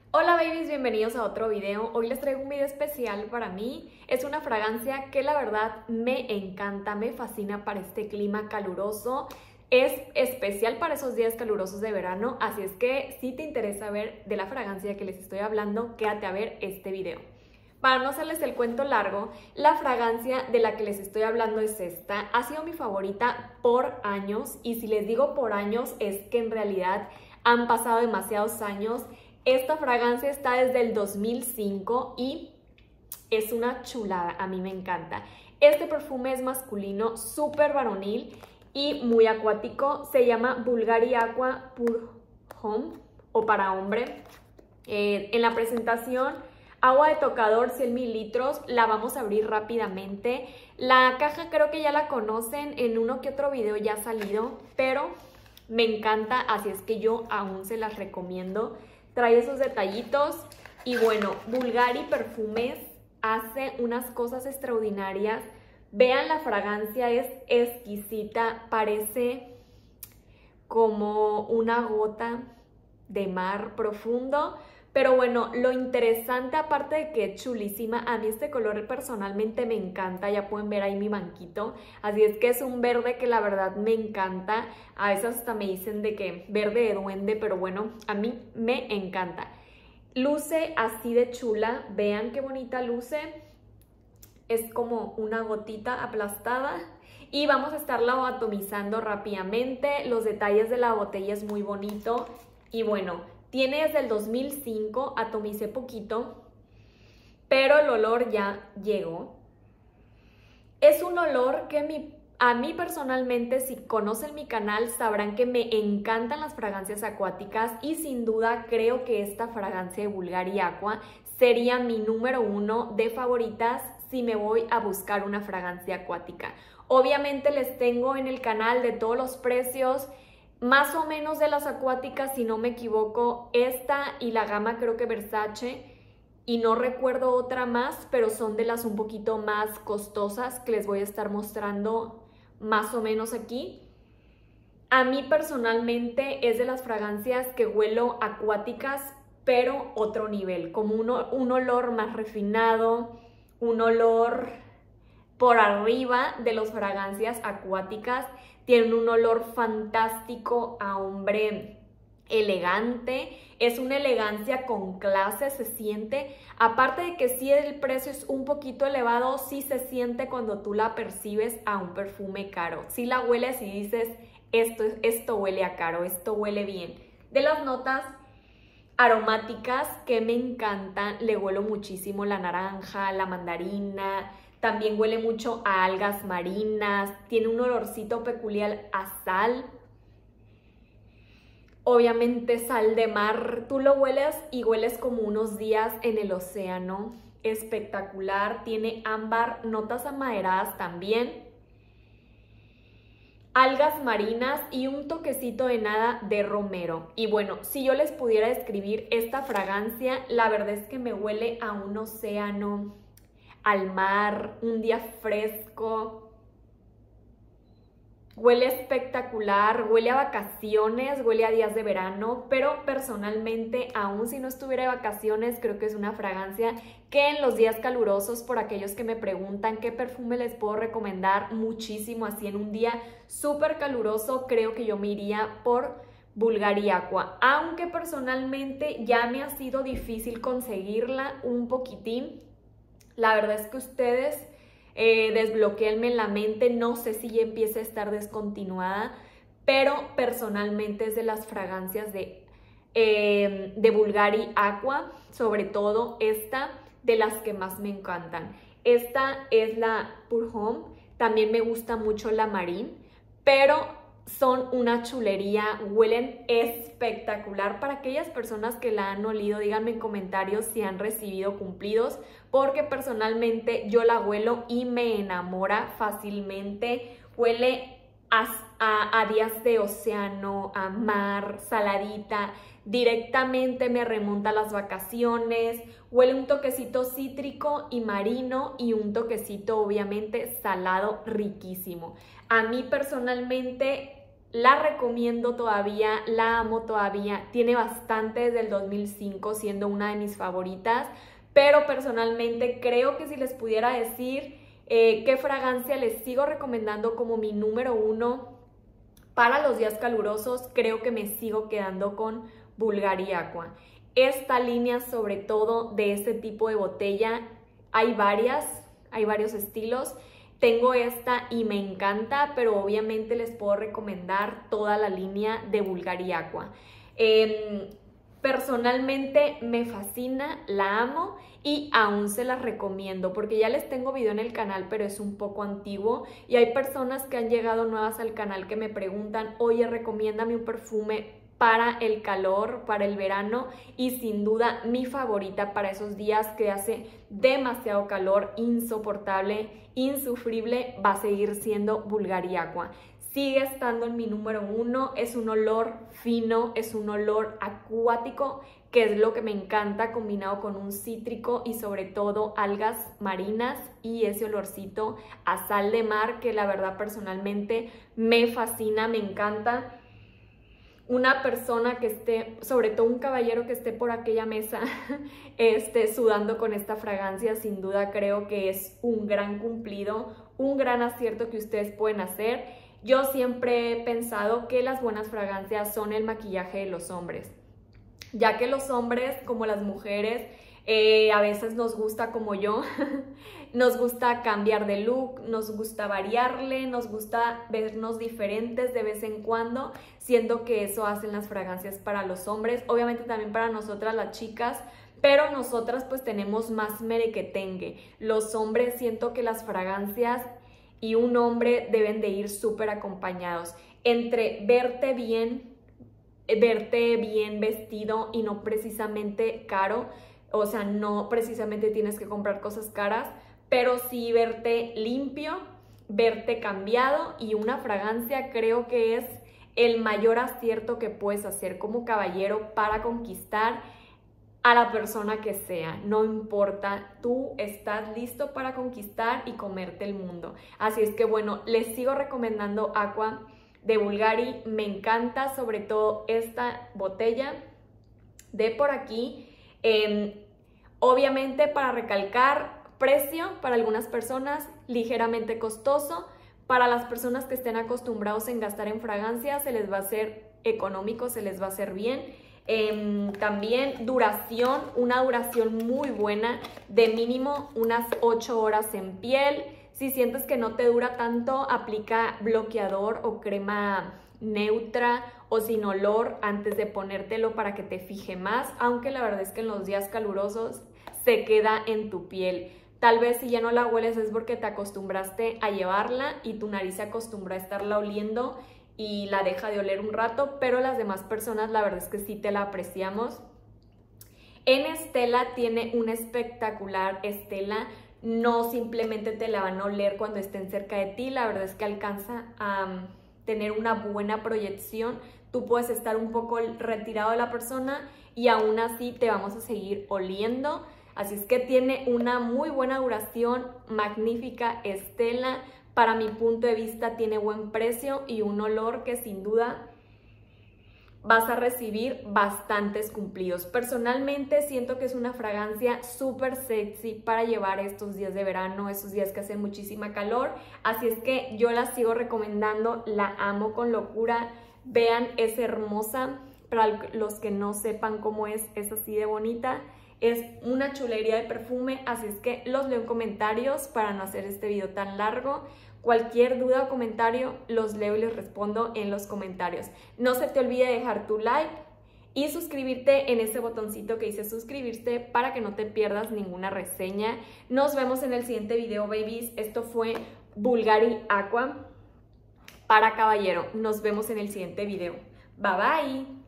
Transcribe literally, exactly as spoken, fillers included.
Hola babies, bienvenidos a otro video. Hoy les traigo un video especial para mí. Es una fragancia que la verdad me encanta, me fascina para este clima caluroso. Es especial para esos días calurosos de verano, así es que si te interesa ver de la fragancia que les estoy hablando, quédate a ver este video. Para no hacerles el cuento largo, la fragancia de la que les estoy hablando es esta. Ha sido mi favorita por años, y si les digo por años es que en realidad han pasado demasiados años. Esta fragancia está desde el dos mil cinco y es una chulada, a mí me encanta. Este perfume es masculino, súper varonil y muy acuático. Se llama Bulgari Aqua Pour Homme o para hombre. Eh, en la presentación, agua de tocador cien mililitros, la vamos a abrir rápidamente. La caja creo que ya la conocen, en uno que otro video ya ha salido, pero me encanta, así es que yo aún se las recomiendo. Trae esos detallitos y bueno, Bulgari Perfumes hace unas cosas extraordinarias. Vean, la fragancia es exquisita, parece como una gota de mar profundo. Pero bueno, lo interesante, aparte de que es chulísima, a mí este color personalmente me encanta. Ya pueden ver ahí mi banquito. Así es que es un verde que la verdad me encanta. A veces hasta me dicen de que verde de duende, pero bueno, a mí me encanta. Luce así de chula. Vean qué bonita luce. Es como una gotita aplastada. Y vamos a estarla atomizando rápidamente. Los detalles de la botella es muy bonito. Y bueno, tiene desde el dos mil cinco, atomicé poquito, pero el olor ya llegó. Es un olor que mi, a mí personalmente, si conocen mi canal, sabrán que me encantan las fragancias acuáticas y sin duda creo que esta fragancia de Bulgari Aqua sería mi número uno de favoritas si me voy a buscar una fragancia acuática. Obviamente les tengo en el canal de todos los precios, más o menos de las acuáticas, si no me equivoco, esta y la gama creo que Versace, y no recuerdo otra más, pero son de las un poquito más costosas que les voy a estar mostrando más o menos aquí. A mí personalmente es de las fragancias que huelo acuáticas, pero otro nivel, como un, un olor más refinado, un olor por arriba de las fragancias acuáticas. Tienen un olor fantástico a hombre elegante. Es una elegancia con clase, se siente. Aparte de que sí el precio es un poquito elevado, sí se siente cuando tú la percibes a un perfume caro. Sí la hueles y dices, esto, esto huele a caro, esto huele bien. De las notas aromáticas que me encantan, le huelo muchísimo la naranja, la mandarina. También huele mucho a algas marinas, tiene un olorcito peculiar a sal. Obviamente sal de mar, tú lo hueles y hueles como unos días en el océano. Espectacular, tiene ámbar, notas amaderadas también. Algas marinas y un toquecito de nada de romero. Y bueno, si yo les pudiera describir esta fragancia, la verdad es que me huele a un océano, al mar, un día fresco. Huele espectacular, huele a vacaciones, huele a días de verano, pero personalmente, aún si no estuviera de vacaciones, creo que es una fragancia que en los días calurosos, por aquellos que me preguntan qué perfume les puedo recomendar muchísimo, así en un día súper caluroso, creo que yo me iría por Bulgari Aqua, aunque personalmente ya me ha sido difícil conseguirla un poquitín. La verdad es que ustedes eh, desbloqueenme la mente, no sé si ya empieza a estar descontinuada, pero personalmente es de las fragancias de, eh, de Bulgari Aqua, sobre todo esta, de las que más me encantan. Esta es la Pour Homme, también me gusta mucho la Marine, pero son una chulería, huelen espectacular. Para aquellas personas que la han olido, díganme en comentarios si han recibido cumplidos, porque personalmente yo la huelo y me enamora fácilmente. Huele a, a, a días de océano, a mar, saladita, directamente me remonta a las vacaciones. Huele un toquecito cítrico y marino y un toquecito obviamente salado riquísimo. A mí personalmente La recomiendo todavía, la amo todavía, tiene bastante desde el dos mil cinco siendo una de mis favoritas, pero personalmente creo que si les pudiera decir eh, qué fragancia les sigo recomendando como mi número uno para los días calurosos, creo que me sigo quedando con Bulgari Aqua. Esta línea, sobre todo de este tipo de botella, hay varias, hay varios estilos. Tengo esta y me encanta, pero obviamente les puedo recomendar toda la línea de Bulgari Aqua. Eh, personalmente me fascina, la amo y aún se las recomiendo porque ya les tengo video en el canal, pero es un poco antiguo y hay personas que han llegado nuevas al canal que me preguntan, oye, recomiéndame un perfume para el calor, para el verano, y sin duda mi favorita para esos días que hace demasiado calor, insoportable, insufrible, va a seguir siendo Bulgari Aqua. Sigue estando en mi número uno, es un olor fino, es un olor acuático, que es lo que me encanta, combinado con un cítrico y sobre todo algas marinas y ese olorcito a sal de mar que la verdad personalmente me fascina, me encanta. Una persona que esté, sobre todo un caballero que esté por aquella mesa, esté sudando con esta fragancia, sin duda creo que es un gran cumplido, un gran acierto que ustedes pueden hacer. Yo siempre he pensado que las buenas fragancias son el maquillaje de los hombres, ya que los hombres, como las mujeres, eh, a veces nos gusta, como yo, nos gusta cambiar de look, nos gusta variarle, nos gusta vernos diferentes de vez en cuando, siendo que eso hacen las fragancias para los hombres, obviamente también para nosotras las chicas, pero nosotras pues tenemos más merequetengue. Los hombres, siento que las fragancias y un hombre deben de ir súper acompañados, entre verte bien, verte bien vestido y no precisamente caro, o sea, no precisamente tienes que comprar cosas caras, pero sí verte limpio, verte cambiado, y una fragancia creo que es el mayor acierto que puedes hacer como caballero para conquistar a la persona que sea. No importa, tú estás listo para conquistar y comerte el mundo. Así es que bueno, les sigo recomendando Aqua de Bulgari, me encanta sobre todo esta botella de por aquí. Eh, obviamente, para recalcar, precio para algunas personas ligeramente costoso, para las personas que estén acostumbrados en gastar en fragancias se les va a hacer económico, se les va a hacer bien. Eh, también duración, una duración muy buena, de mínimo unas ocho horas en piel. Si sientes que no te dura tanto, aplica bloqueador o crema neutra o sin olor antes de ponértelo para que te fije más, aunque la verdad es que en los días calurosos se queda en tu piel. Tal vez si ya no la hueles es porque te acostumbraste a llevarla y tu nariz se acostumbra a estarla oliendo y la deja de oler un rato, pero las demás personas la verdad es que sí te la apreciamos. En Estela tiene una espectacular estela, no simplemente te la van a oler cuando estén cerca de ti, la verdad es que alcanza a um, tener una buena proyección. Tú puedes estar un poco retirado de la persona y aún así te vamos a seguir oliendo. Así es que tiene una muy buena duración, magnífica estela. Para mi punto de vista tiene buen precio y un olor que sin duda vas a recibir bastantes cumplidos. Personalmente siento que es una fragancia súper sexy para llevar estos días de verano, estos días que hacen muchísima calor. Así es que yo la sigo recomendando, la amo con locura. Vean, es hermosa. Para los que no sepan cómo es, es así de bonita. Es una chulería de perfume, así es que los leo en comentarios para no hacer este video tan largo. Cualquier duda o comentario los leo y les respondo en los comentarios. No se te olvide dejar tu like y suscribirte en ese botoncito que dice suscribirse para que no te pierdas ninguna reseña. Nos vemos en el siguiente video, babies. Esto fue Bulgari Aqua para caballero. Nos vemos en el siguiente video. Bye bye.